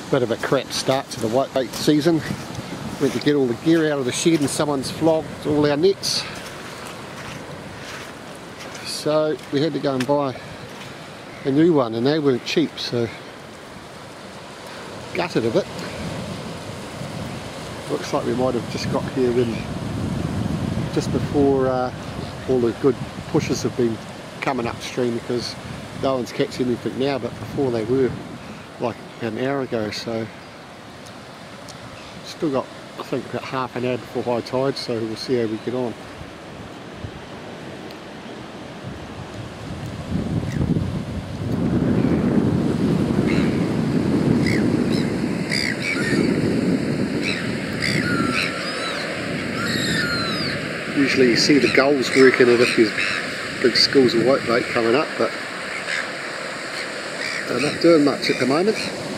Bit of a crap start to the whitebait season. Went to get all the gear out of the shed and someone's flogged all our nets. So we had to go and buy a new one and they weren't cheap, so gutted a bit. Looks like we might have just got here when just before all the good pushes have been coming upstream, because no one's catching anything now, but before they were like an hour ago. So still got, I think, about half an hour before high tide, so we'll see how we get on. Usually you see the gulls working it if there's big schools of whitebait coming up, but they're not doing much at the moment.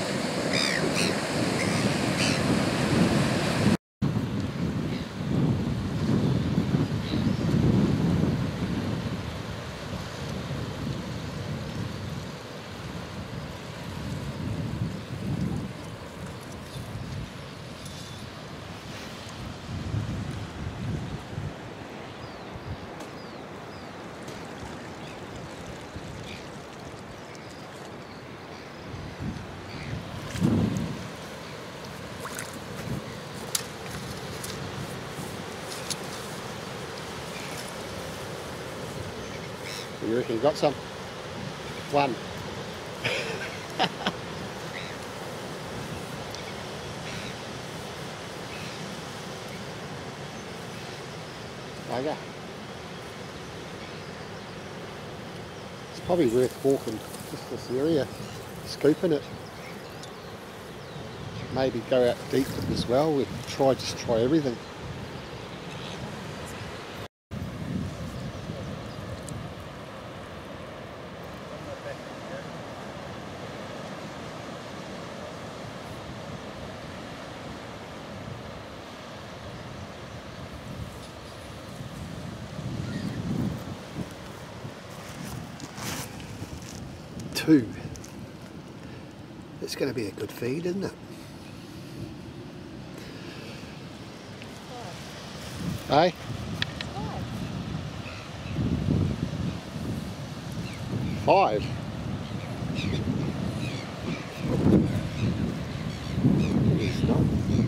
You reckon you got some? One. Okay. It's probably worth walking just this area, scooping it. Maybe go out deep as well. We'd just try everything. Two. It's going to be a good feed, isn't it? Aye? Five. It's not.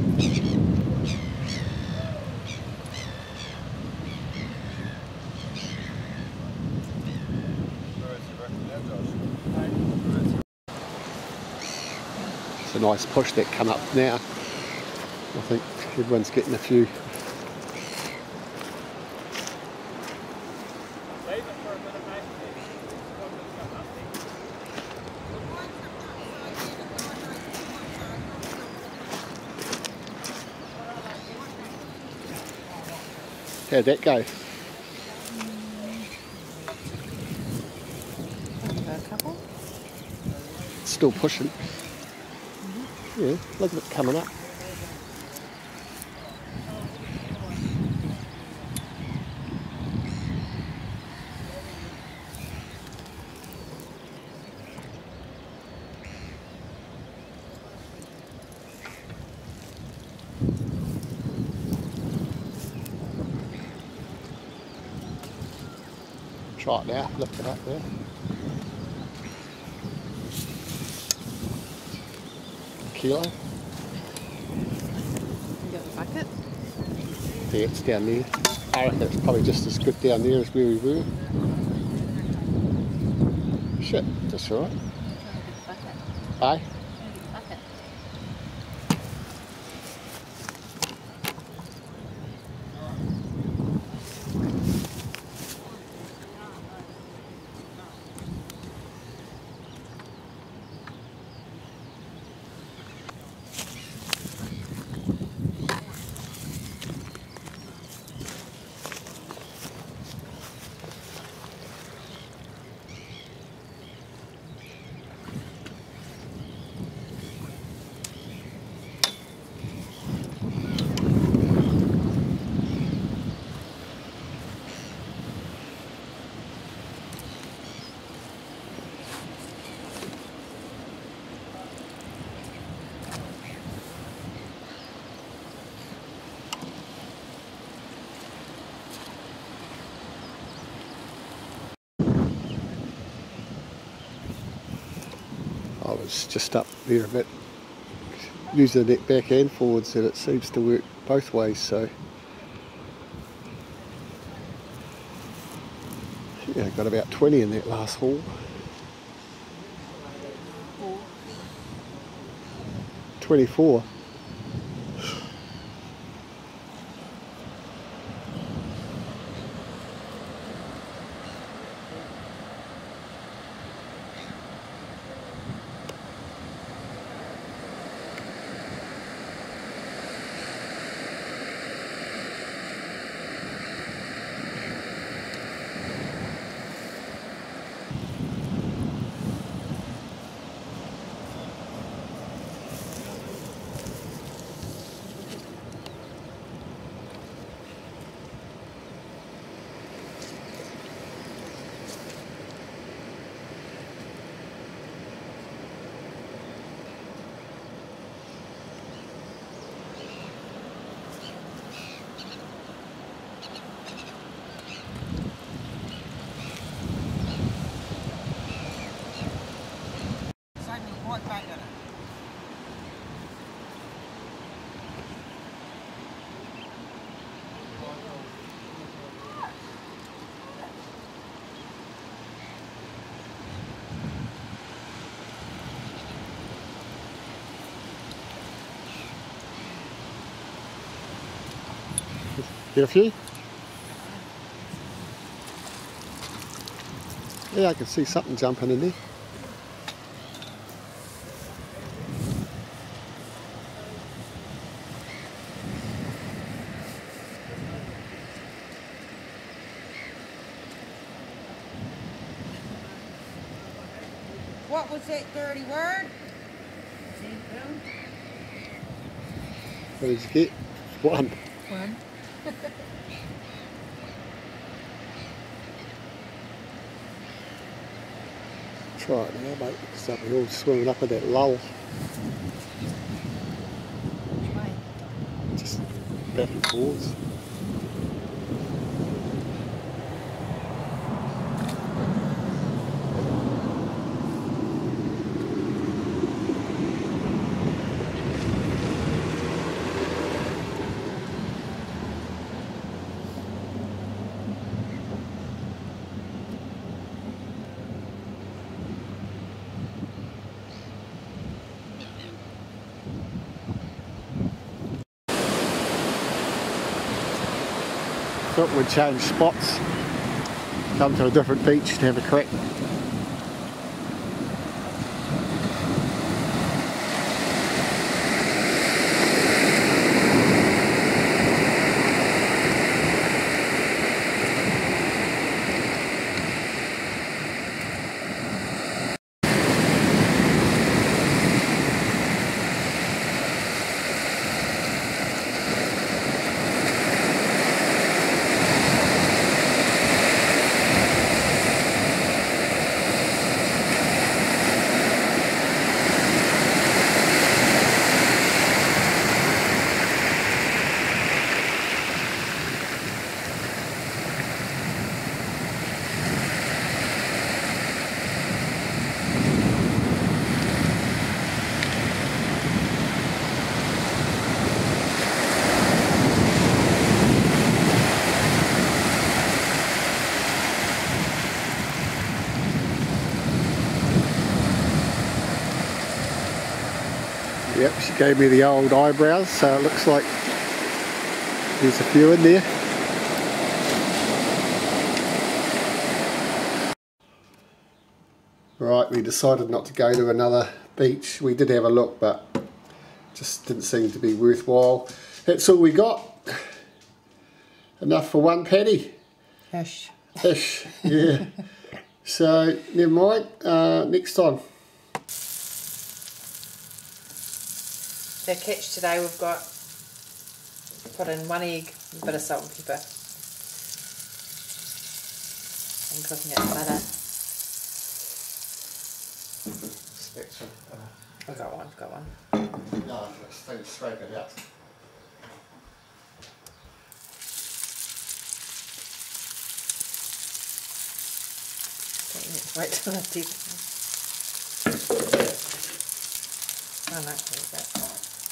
It's a nice push that come up now. I think everyone's getting a few. How'd that go? A couple? Still pushing. Yeah, look at it coming up. Try it now, lift it up there. Kilo. You got the bucket? Yeah, it's down there. I reckon it's probably just as good down there as where we were. Shit, that's alright. Aye? I was just up there a bit using the net back and forwards, and it seems to work both ways. So yeah, got about 20 in that last haul. 24. Get a few? Yeah, I can see something jumping in there. What was that dirty word? What did you get? One. One. Try it now, mate, because they'll be all swimming up at that lull. Which way? Just back and forwards. Thought we'd change spots, come to a different beach to have a crack. Yep, she gave me the old eyebrows, so it looks like there's a few in there. Right, we decided not to go to another beach. We did have a look, but just didn't seem to be worthwhile. That's all we got. Enough for one paddy. Ish. Ish, yeah. So, never mind, next time. Our catch today, we've got put in 1 egg, a bit of salt and pepper, and cooking it in butter. I've got one, No, let's scrape it out. Wait till I do. Oh no, there we go.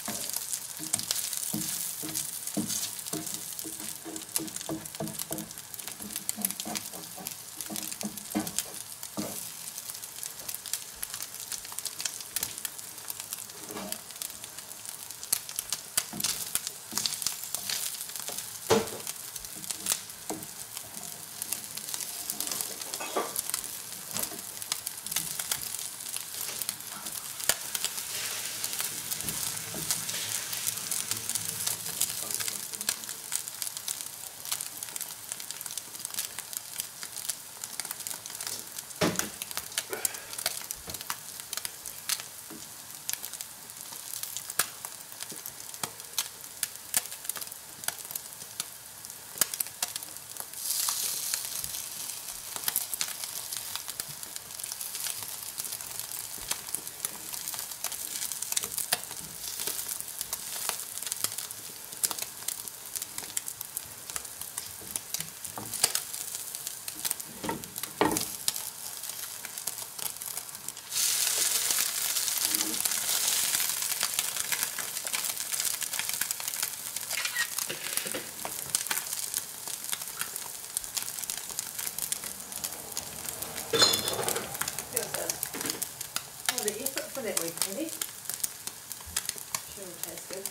Oh, the effort for that week, Penny. Sure will taste good.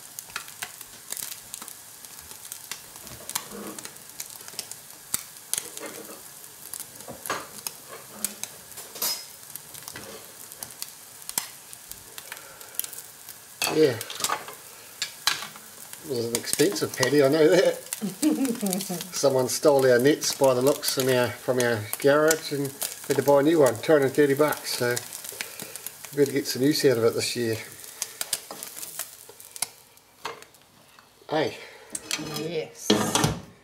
Yeah. It was an expensive patty, I know that. Someone stole our nets by the looks from our garage and had to buy a new one, $230, so we better get some use out of it this year. Hey. Yes.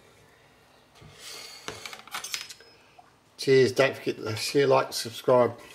Cheers, don't forget to share, like, subscribe.